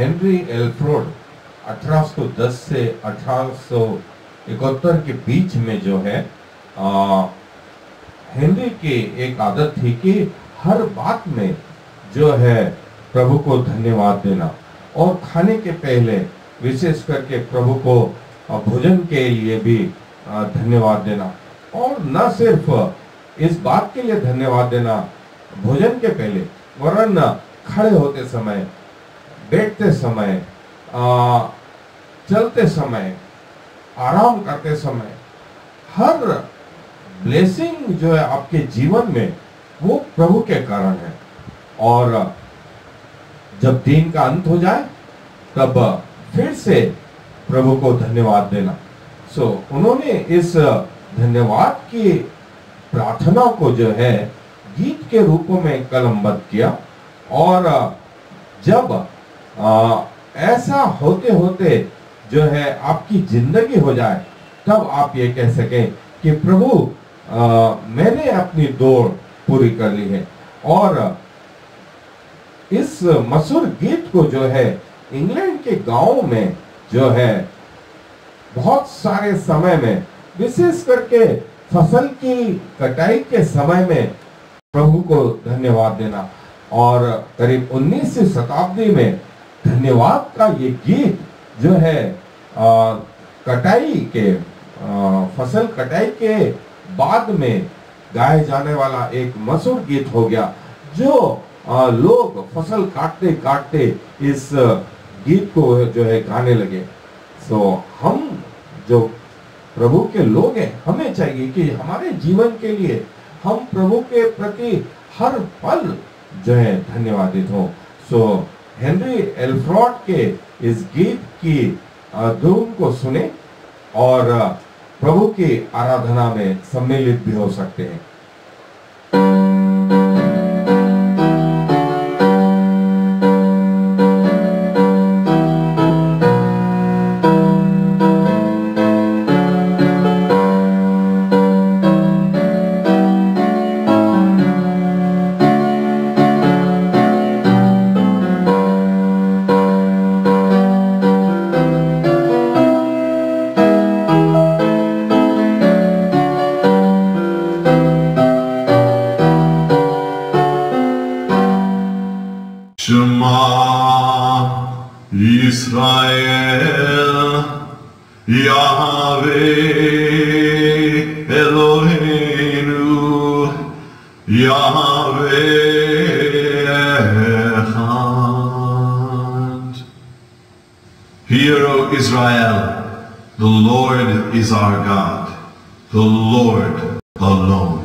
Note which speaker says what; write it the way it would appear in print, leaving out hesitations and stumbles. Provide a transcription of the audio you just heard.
Speaker 1: Henry एल्फ्रोड 1810 से 1871 के बीच में जो है हेनरी की एक आदत थी कि हर बात में जो है प्रभु को धन्यवाद देना, और खाने के पहले विशेष करके प्रभु को भोजन के लिए भी धन्यवाद देना। और न सिर्फ इस बात के लिए धन्यवाद देना भोजन के पहले, वरन खड़े होते समय, बैठते समय, चलते समय, आराम करते समय, हर ब्लेसिंग जो है आपके जीवन में वो प्रभु के कारण है। और जब दिन का अंत हो जाए तब फिर से प्रभु को धन्यवाद देना। उन्होंने इस धन्यवाद की प्रार्थना को जो है गीत के रूप में कलमबद्ध किया। और जब ऐसा होते होते जो है आपकी जिंदगी हो जाए, तब आप ये कह सकें कि प्रभु मैंने अपनी दौड़ पूरी कर ली है। और इस मशहूर गीत को जो है इंग्लैंड के गांवों में जो है बहुत सारे समय में, विशेष करके फसल की कटाई के समय में प्रभु को धन्यवाद देना। और करीब 19वीं शताब्दी में धन्यवाद का ये गीत जो है कटाई के फसल कटाई के बाद में गाए जाने वाला एक मशहूर गीत हो गया, जो लोग फसल काटते काटते इस गीत को जो है गाने लगे। हम जो प्रभु के लोग हैं, हमें चाहिए कि हमारे जीवन के लिए हम प्रभु के प्रति हर पल जो है धन्यवादित हो। हेनरी एल्फ्रोड के इस गीत की धुन को सुने और प्रभु की आराधना में सम्मिलित भी हो सकते हैं।
Speaker 2: Israel, Yahweh Eloheinu, Yahweh Echad. Hear, O Israel, the Lord is our God, the Lord alone.